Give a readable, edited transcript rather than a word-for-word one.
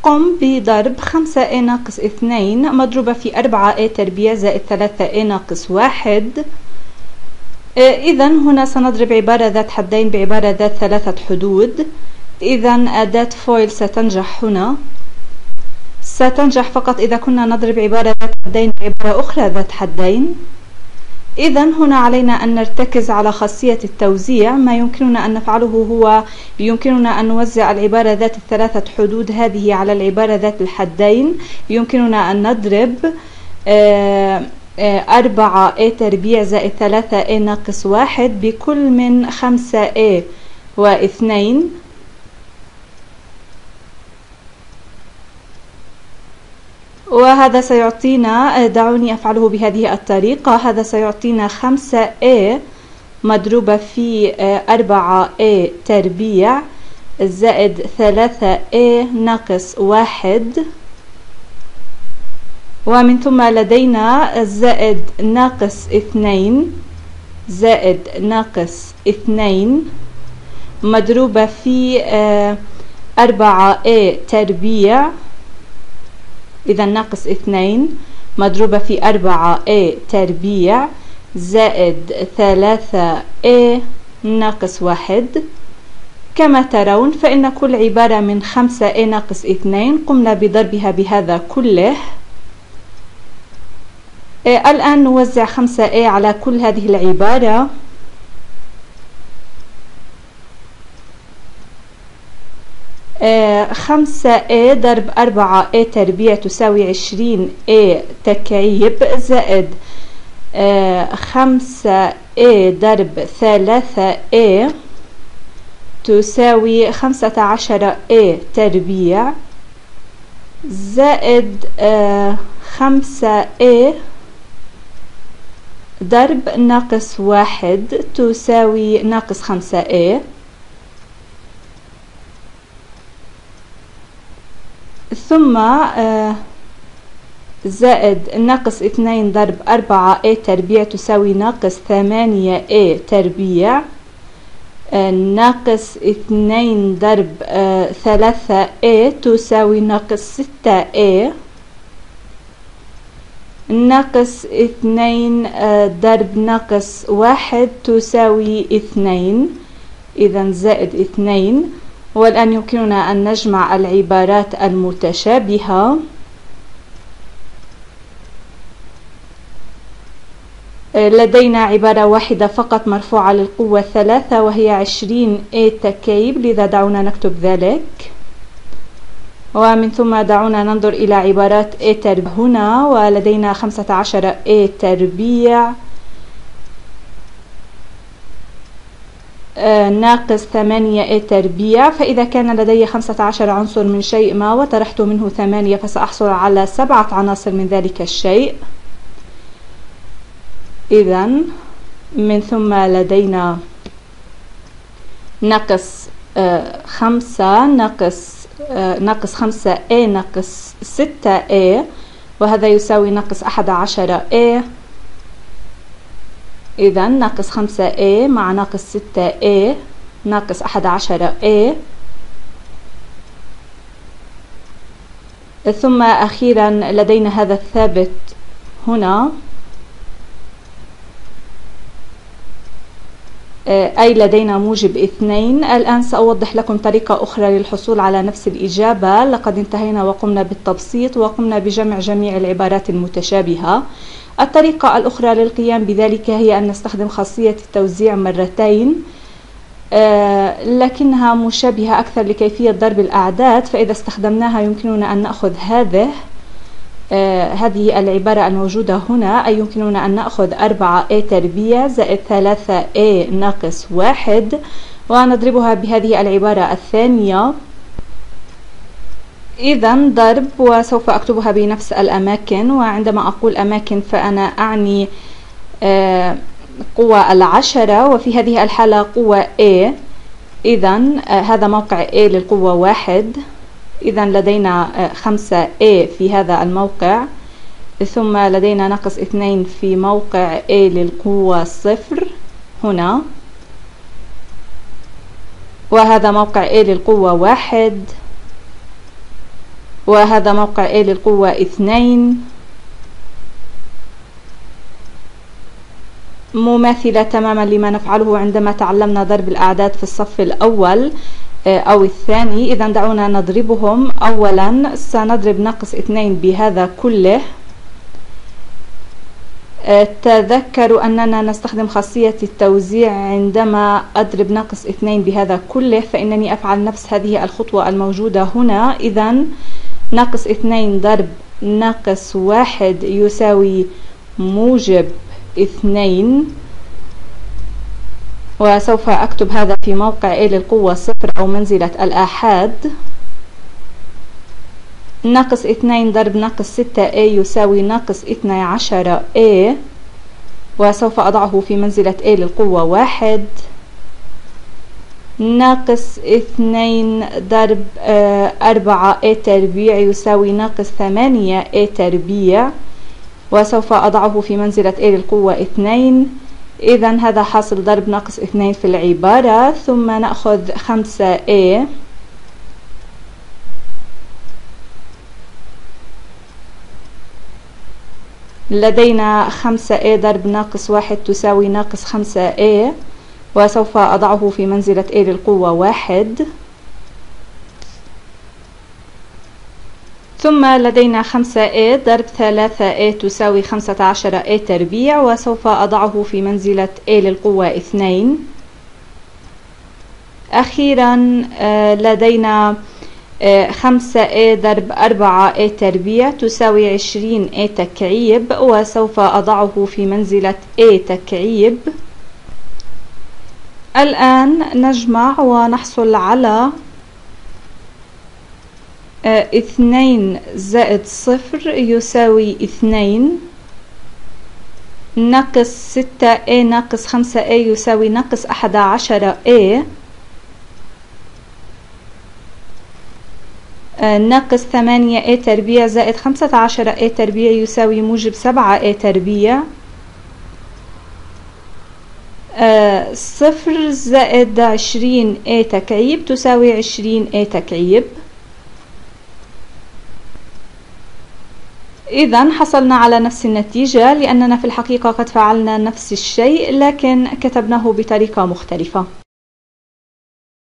قم بضرب 5a ناقص 2 مضروبة في 4a تربيع زائد 3a ناقص 1. إذا هنا سنضرب عبارة ذات حدين بعبارة ذات 3 حدود. إذا أداة فويل ستنجح هنا، ستنجح فقط إذا كنا نضرب عبارة ذات حدين بعبارة أخرى ذات حدين. إذا هنا علينا أن نرتكز على خاصية التوزيع. ما يمكننا أن نفعله هو يمكننا أن نوزع العبارة ذات 3 حدود هذه على العبارة ذات الحدين. يمكننا أن نضرب 4a تربيع زائد 3a ناقص 1 بكل من 5a و2، وهذا سيعطينا، دعوني أفعله بهذه الطريقة، هذا سيعطينا 5a مضروبة في 4a تربيع زائد 3a ناقص 1، ومن ثم لدينا زائد ناقص 2 زائد ناقص 2 مضروبة في 4a تربيع. إذا ناقص 2 مضروبة في 4a تربيع زائد 3a ناقص 1. كما ترون فإن كل عبارة من 5a ناقص 2 قمنا بضربها بهذا كله. الآن نوزع 5a على كل هذه العبارة. خمسة a ضرب 4a تربيع تساوي 20a تكعيب زائد 5a ضرب 3a تساوي 15a تربيع زائد 5a ضرب ناقص 1 تساوي ناقص 5a، ثم زائد ناقص 2 ضرب 4a تربيع تساوي ناقص 8a تربيع، ناقص 2 ضرب 3a تساوي ناقص 6a، ناقص 2 ضرب ناقص 1 تساوي 2، إذا زائد 2. والآن يمكننا أن نجمع العبارات المتشابهة. لدينا عبارة واحدة فقط مرفوعة للقوة 3 وهي 20a تكعيب، لذا دعونا نكتب ذلك. ومن ثم دعونا ننظر إلى عبارات a تربيع هنا، ولدينا 15a تربيع ناقص 8a تربيع. فإذا كان لدي 15 عنصر من شيء ما وطرحت منه 8 فسأحصل على 7 عناصر من ذلك الشيء. إذا من ثم لدينا ناقص 5 ناقص 5a ناقص 6a، وهذا يساوي ناقص 11a. إذا ناقص 5a مع ناقص 6a ناقص 11a. ثم أخيرا لدينا هذا الثابت هنا، أي لدينا موجب 2. الآن سأوضح لكم طريقة أخرى للحصول على نفس الإجابة. لقد انتهينا وقمنا بالتبسيط وقمنا بجمع جميع العبارات المتشابهة. الطريقة الأخرى للقيام بذلك هي أن نستخدم خاصية التوزيع مرتين، لكنها مشابهة أكثر لكيفية ضرب الأعداد. فإذا استخدمناها يمكننا أن نأخذ هذه العبارة الموجودة هنا، أي يمكننا أن نأخذ 4a تربيع زائد 3a ناقص 1 ونضربها بهذه العبارة الثانية. إذا ضرب، وسوف أكتبها بنفس الأماكن، وعندما أقول أماكن فأنا أعني قوة 10، وفي هذه الحالة قوة A. إذا هذا موقع A للقوة 1. إذا لدينا 5A في هذا الموقع، ثم لدينا ناقص 2 في موقع A للقوة 0 هنا، وهذا موقع A للقوة 1. وهذا موقع A للقوة 2 مماثلة تماما لما نفعله عندما تعلمنا ضرب الأعداد في الصف الأول أو الثاني. إذا دعونا نضربهم. أولا سنضرب ناقص 2 بهذا كله. تذكروا أننا نستخدم خاصية التوزيع عندما أضرب ناقص 2 بهذا كله، فإنني أفعل نفس هذه الخطوة الموجودة هنا. إذا ناقص 2 ضرب ناقص 1 يساوي موجب 2، وسوف أكتب هذا في موقع A للقوة 0 أو منزلة الآحاد. ناقص 2 ضرب ناقص 6A يساوي ناقص 12A، وسوف أضعه في منزلة A للقوة 1. ناقص 2 ضرب 4A تربيع يساوي ناقص 8A تربيع، وسوف أضعه في منزلة A للقوة 2. إذا هذا حاصل ضرب ناقص 2 في العبارة. ثم نأخذ 5A لدينا 5A ضرب ناقص 1 تساوي ناقص 5A، وسوف أضعه في منزلة A للقوة 1. ثم لدينا 5A ضرب 3A تساوي 15A تربيع، وسوف أضعه في منزلة A للقوة 2. أخيرا لدينا 5A ضرب 4A تربيع تساوي 20A تكعيب، وسوف أضعه في منزلة A تكعيب. الآن نجمع ونحصل على 2 زائد 0 يساوي 2، ناقص 6A ناقص 5A يساوي ناقص 11A، ناقص 8A تربيع زائد 15A تربيع يساوي موجب 7A تربيع. 0 زائد 20A تكعيب تساوي 20A تكعيب. إذا حصلنا على نفس النتيجة، لأننا في الحقيقة قد فعلنا نفس الشيء لكن كتبناه بطريقة مختلفة.